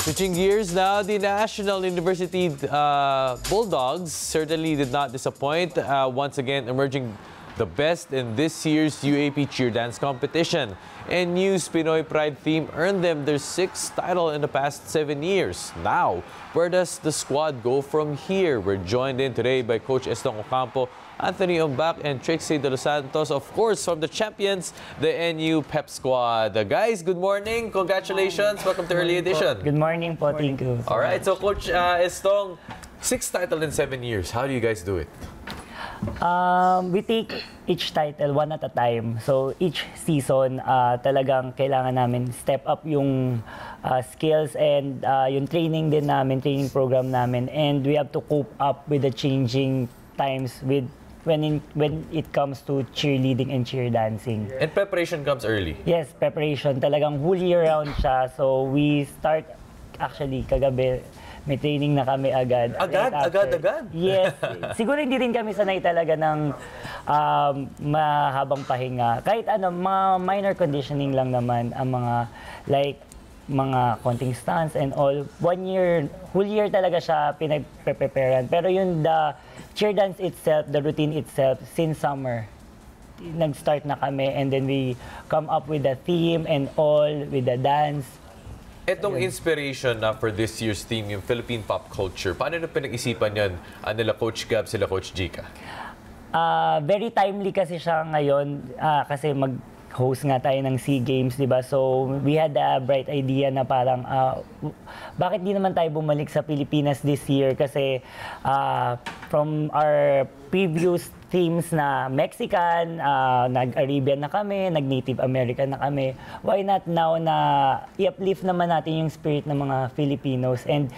Switching gears now, the National University Bulldogs certainly did not disappoint, once again emerging the best in this year's UAP cheer dance competition. And News Pinoy Pride theme earned them their 6th title in the past 7 years. Now, where does the squad go from here? We're joined in today by Coach Estong Ocampo, Anthony Umbak, and Trixie De Los Santos, of course, from the champions, the NU Pep Squad. Guys, good morning. Congratulations. Welcome to Early Edition. Good morning po. Thank you. All right. So, Coach Estong, 6th title in 7 years. How do you guys do it? We take each title one at a time. So each season, talagang kailangan namin step up yung skills and yung training din namin, training program namin. And we have to cope up with the changing times with when it comes to cheerleading and cheer dancing. And preparation comes early. Yes, preparation. Talagang whole year round siya. So we start actually kagabi. May training na kami agad. Agad? Yes. Siguro hindi rin kami sanay talaga ng mahabang pahinga. Kahit ano, mga minor conditioning lang naman ang mga like mga konting stunts and all. 1 year, whole year talaga siya pinag-preparean. Pero yung the cheer dance itself, the routine itself, since summer, nag-start na kami and then we come up with the theme and all, with the dance. Itong inspiration na for this year's theme, yung Philippine pop culture, paano na pinag-isipan yan nila Coach Gab, sila Coach Jika? Very timely kasi siya ngayon kasi mag-host nga tayo ng SEA Games, di ba? So we had a bright idea na parang bakit di naman tayo bumalik sa Pilipinas this year kasi from our previous themes na Mexican, nag-Arabian na kami, nag-Native American na kami. Why not now na i-uplift naman natin yung spirit ng mga Filipinos and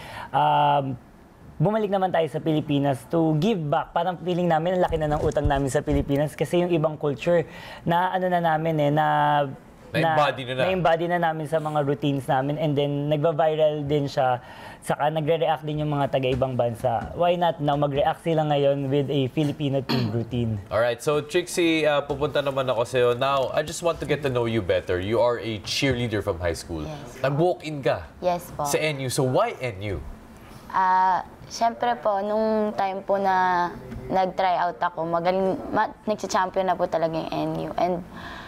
bumalik naman tayo sa Pilipinas to give back. Parang feeling namin, ang laki na ng utang namin sa Pilipinas kasi yung ibang culture na ano na namin na-embody na namin sa mga routines namin and then nagba-viral din siya. Saka nagre-react din yung mga taga-ibang bansa. Why not now mag-react sila ngayon with a Filipino team routine? Alright, so Trixie, pupunta naman ako sa'yo. Now, I just want to get to know you better. You are a cheerleader from high school. Yes. Nag-walk-in ka Yes po. sa NU. So why NU? Siyempre po, nung time po na nag-try out ako, nagsa-champion na po talaga yung NU. And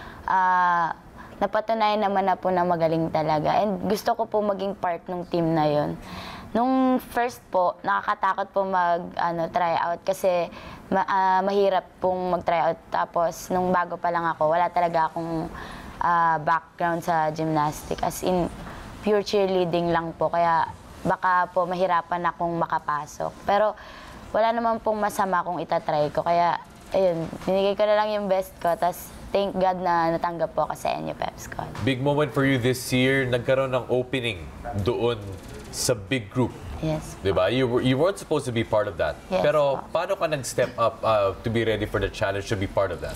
napatunayan naman na po na magaling talaga. And gusto ko po maging part ng team na yon. Nung first po, nakakatakot po mag-try out kasi mahirap pong mag-try out. Tapos, nung bago pa lang ako, wala talaga akong background sa gymnastic. As in, pure cheerleading lang po. Kaya baka po mahirapan akong makapasok. Pero wala naman pong masama kung itatry ko. Kaya, ayun, binigay ko na lang yung best ko. Tapos, thank God na natanggap po ako sa NU Pep Squad. Big moment for you this year, nagkaroon ng opening doon sa big group. Yes. Diba? You weren't supposed to be part of that. Yes, Pero po. paano ka nag-step up to be ready for the challenge to be part of that?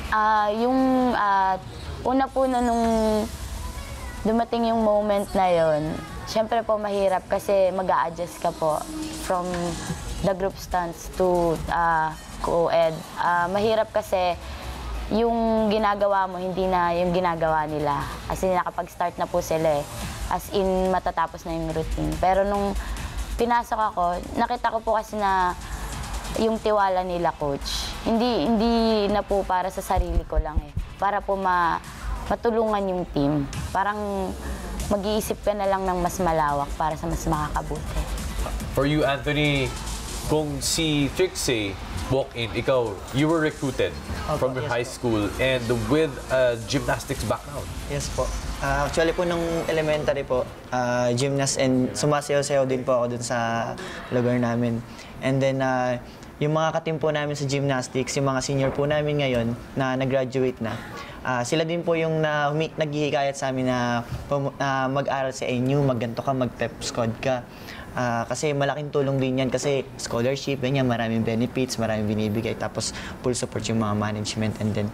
Una po na nung dumating yung moment na yon, syempre po mahirap kasi mag-a-adjust ka po from the group stunts to co-ed. Mahirap kasi yung ginagawa mo, hindi na yung ginagawa nila. As in, nakapag-start na po sila eh. As in, matatapos na yung routine. Pero nung pinasok ako, nakita ko po kasi na yung tiwala nila, coach. Hindi na po para sa sarili ko lang eh. Para po matulungan yung team. Parang mag-iisip ka na lang ng mas malawak para sa mas makakabuti. For you, Anthony, kung si Trixie walk-in, you were recruited from your high school and with a gymnastics background. Yes po. Actually po, nung elementary po, gymnast and sumasayaw-sayaw din po ako dun sa lugar namin. And then, yung mga katim po namin sa gymnastics, yung mga senior po namin ngayon na nag-graduate na, sila din po yung naghihikayat sa amin na mag-aral sa NU, magganto ka, mag-Pep Squad ka. Kasi malaking tulong din yan kasi scholarship, ganyan, maraming benefits, maraming binibigay, tapos full support yung mga management. And then,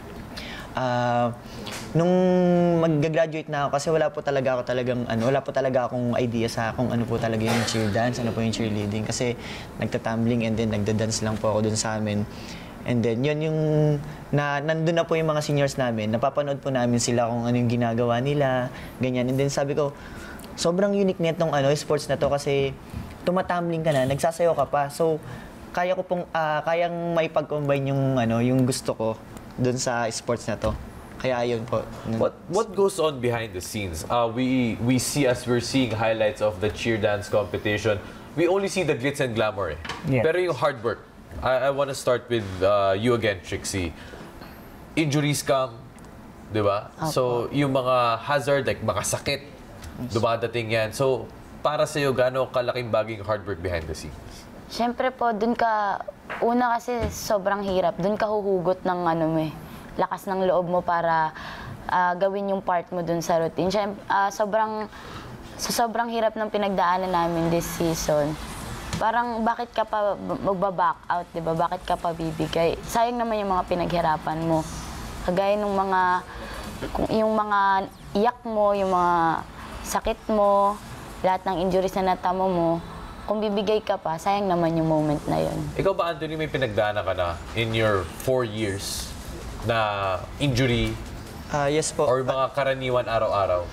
nung mag-graduate na ako, kasi wala po talaga akong idea sa kung ano po talaga yung cheer dance, ano po yung cheerleading, kasi nagtatumbling and then nagda-dance lang po ako dun sa amin. And then, yun yung, nandun na po yung mga seniors namin, napapanood po namin sila kung ano yung ginagawa nila, ganyan. And then sabi ko, sobrang unique nitong sports na to kasi tumatumbling ka na, nagsasayaw ka pa. So, kaya ko pong, kayang may pag-combine yung gusto ko dun sa sports na to. Kaya ayun po. What goes on behind the scenes? We see, as we're seeing highlights of the cheer dance competition, we only see the glitz and glamour. Yeah. Pero yung hard work, I want to start with you again, Trixie. Injuries come, di ba? So, yung mga hazard, like makasakit, dumadating yan. So, para sa'yo, gaano kalaking bagay yung hard work behind the scenes? Siyempre po, una kasi sobrang hirap. Dun ka huhugot ng lakas ng loob mo para gawin yung part mo dun sa routine. Siyempre, sobrang hirap ng pinagdaanan namin this season. Parang bakit ka pa magba-back out, di ba? Bakit ka pa bibigay? Sayang naman yung mga pinaghirapan mo. Kagaya ng yung mga iyak mo, yung mga sakit mo, lahat ng injuries na natamo mo, kung bibigay ka pa, sayang naman yung moment na yun. Ikaw ba, Anthony, may pinagdaanan ka na in your 4 years na injury Yes po. or mga karaniwan araw-araw?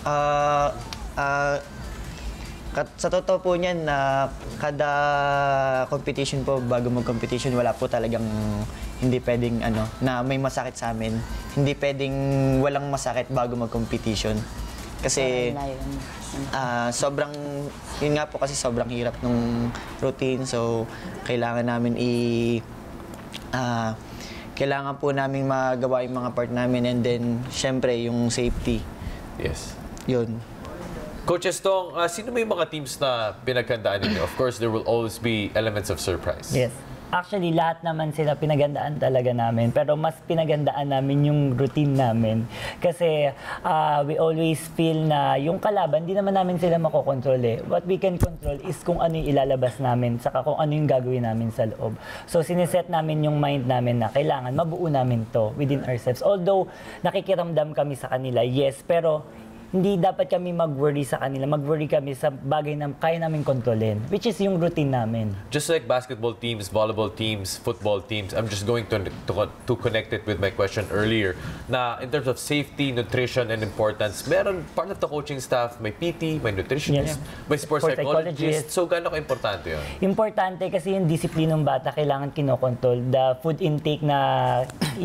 Sa totoo po niyan, na kada competition po, bago mag-competition, wala po talagang hindi pwedeng na may masakit sa amin. Hindi pwedeng walang masakit bago mag-competition. Kasi yun nga po kasi sobrang hirap nung routine. So, kailangan namin kailangan po namin magawa yung mga part namin, and then, syempre, yung safety. Yes. Yun. Coach Estong, sino may mga teams na pinaghandaan ninyo? Of course, there will always be elements of surprise. Yes. Actually, lahat naman sila pinagandaan talaga namin. Pero mas pinagandaan namin yung routine namin. Kasi we always feel na yung kalaban, di naman namin sila makokontrol eh. What we can control is kung ano yung ilalabas namin, saka kung ano yung gagawin namin sa loob. So, siniset namin yung mind namin na kailangan mabuo namin to within ourselves. Although, nakikiramdam kami sa kanila, yes, pero hindi dapat kami mag-worry sa kanila. Mag-worry kami sa bagay na kaya namin kontrolin, which is yung routine namin. Just like basketball teams, volleyball teams, football teams, I'm just going to connect it with my question earlier, na in terms of safety, nutrition, and importance, meron part of the coaching staff, may PT, may nutritionist, may sports psychologist. So, gaano ka-importante yun? Importante kasi yung disiplina ng bata kailangan kinokontrol. The food intake na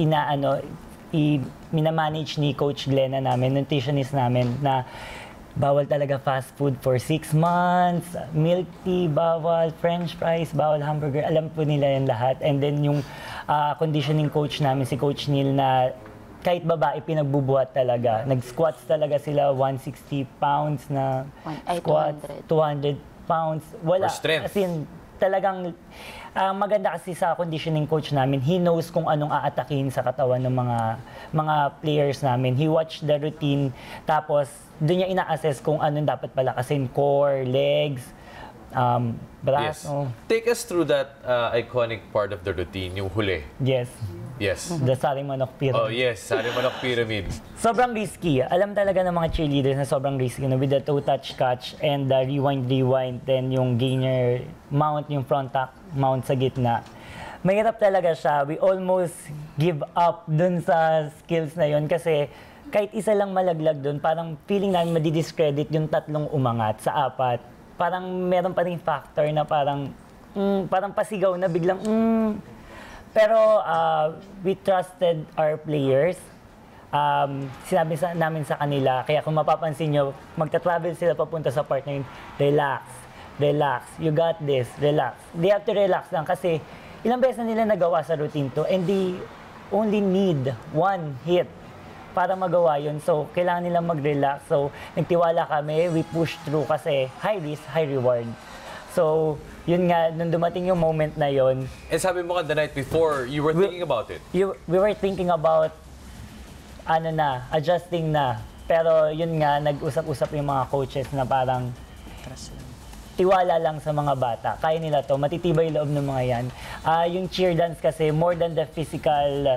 minamanage ni Coach Glenna namin, nutritionist namin, na bawal talaga fast food for 6 months, milk tea, bawal, french fries, bawal hamburger, alam po nila yan lahat. And then yung conditioning coach namin, si Coach Neil, na kahit babae, pinagbubuhat talaga. Nag-squats talaga sila, 160 pounds na squats, 200 pounds. Wala. For strength. As in, talagang maganda kasi sa conditioning coach namin, he knows kung anong aatakin sa katawan ng mga players namin. He watched the routine, tapos doon niya ina-assess kung anong dapat palakasin, core, legs, braso. Yes. Take us through that iconic part of the routine, yung huli. Yes. Yes. The Saring Manok Pyramid. Oh yes, Sari Manok Pyramid. Sobrang risky. Alam talaga ng mga cheerleaders na sobrang risky na with the toe-touch catch and the rewind, then yung gainer mount, yung front tack mount sa gitna. Mahirap talaga siya. We almost give up dun sa skills na yun kasi kahit isa lang malaglag dun, parang feeling namin madi-discredit yung tatlong umangat sa apat. Parang meron pa rin factor na parang pasigaw na biglang Pero we trusted our players. Sinabi namin sa kanila, kaya kung mapapansin nyo, magta-travel sila papunta sa part na yun, relax, you got this, relax. They have to relax lang kasi ilang beses na nila nagawa sa routine to, and they only need one hit para magawa yun. So, kailangan nilang mag-relax. So, nagtiwala kami, we push through kasi high risk, high reward. So, yun nga, nung dumating yung moment na yun. And sabi mo ka the night before, you were thinking about it. We were thinking about, adjusting na. Pero yun nga, nag-usap-usap yung mga coaches na parang, tiwala lang sa mga bata. Kaya nila to, matitibay loob ng mga yan. Yung cheer dance kasi, more than the physical,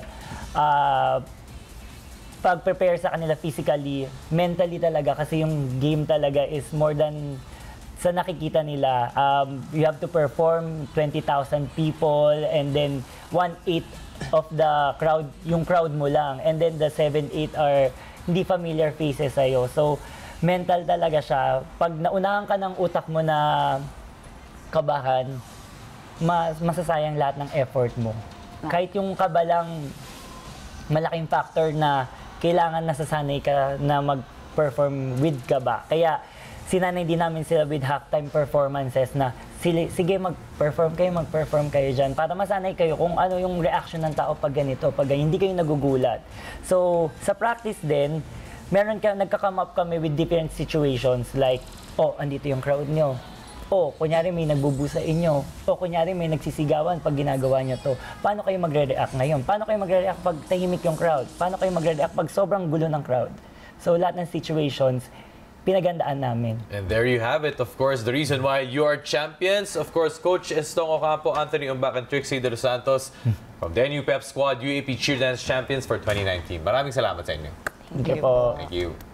pag-prepare sa kanila physically, mentally talaga, kasi yung game talaga is more than sa nakikita nila. You have to perform 20,000 people, and then 1/8 of the crowd, yung crowd mo lang. And then the 7-8 are hindi familiar faces sa'yo. So, mental talaga siya. Pag naunahan ka ng utak mo na kabahan, masasayang lahat ng effort mo. Kahit yung kaba lang, malaking factor na kailangan nasasanay ka na mag-perform with kaba. Kaya sinanay din namin sila with halftime performances na sige mag-perform kayo dyan para masanay kayo kung ano yung reaction ng tao pag ganito, pag ganyan, hindi kayo nagugulat. So, sa practice din, nagka-come up kami with different situations like, andito yung crowd nyo. Kunyari may nagbubu sa inyo. Kunyari may nagsisigawan pag ginagawa nyo to. Paano kayo magre-react ngayon? Paano kayo magre-react pag tahimik yung crowd? Paano kayo magre-react pag sobrang gulo ng crowd? So, lahat ng situations, pinagandaan namin. And there you have it. Of course, the reason why you are champions. Of course, Coach Estong Ocampo, Anthony Umbak, and Trixie De Los Santos from the NU Pep Squad, UAP Cheer Dance Champions for 2019. Maraming salamat sa inyo. Thank you po. Thank you.